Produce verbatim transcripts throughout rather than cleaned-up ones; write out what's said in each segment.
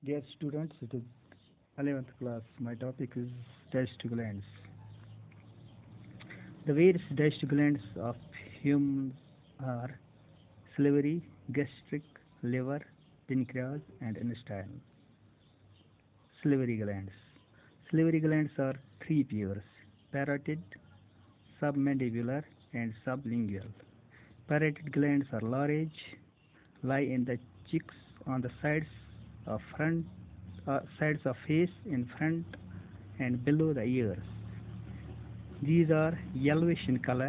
Dear students, it is eleventh class. My topic is digestive glands. The various digestive glands of humans are salivary, gastric, liver, pancreas, and intestine. Salivary glands. Salivary glands are three pairs: parotid, submandibular, and sublingual. Parotid glands are large, lie in the cheeks on the sides of front uh, sides of face in front and below the ears. These are yellowish in color.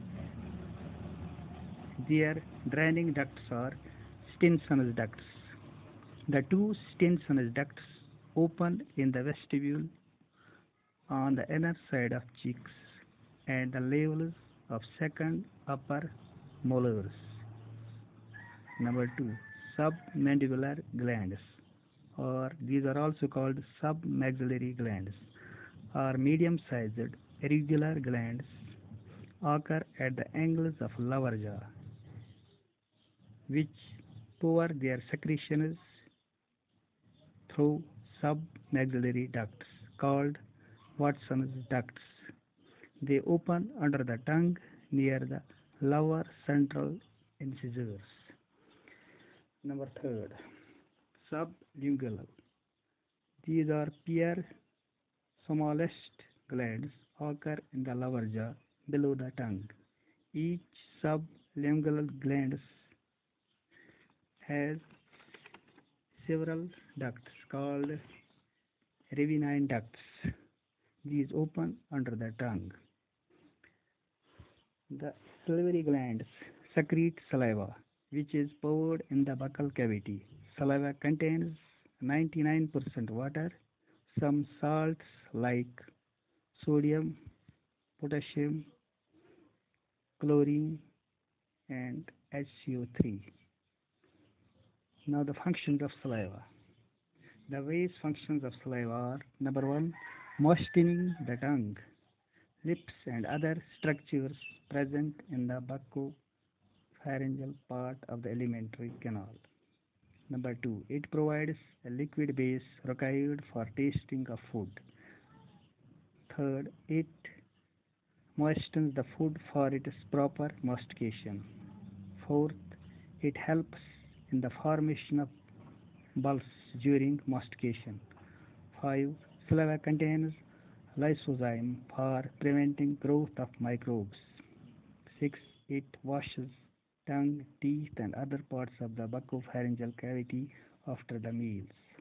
Their draining ducts are Stenson's ducts. The two Stenson's ducts open in the vestibule on the inner side of cheeks and the levels of second upper molars. Number two, submandibular glands, or these are also called submaxillary glands, are medium-sized irregular glands occur at the angles of lower jaw, which pour their secretions through submaxillary ducts called Watson's ducts. They open under the tongue near the lower central incisors. Number third, sublingual. These are pair smallest glands occur in the lower jaw below the tongue. Each sublingual gland has several ducts called Ravinine ducts. These open under the tongue. The salivary glands secrete saliva, which is poured in the buccal cavity. Saliva contains ninety-nine percent water. Some salts like sodium, potassium, chlorine, and H C O three. Now the functions of saliva. The various functions of saliva are: number one, moistening the tongue, lips, and other structures present in the bucco-pharyngeal part of the alimentary canal. Number two, it provides a liquid base required for tasting of food. Third, it moistens the food for its proper mastication. Fourth, it helps in the formation of bulbs during mastication. five. Saliva contains lysozyme for preventing growth of microbes. six. It washes tongue, teeth, and other parts of the buccopharyngeal cavity after the meals.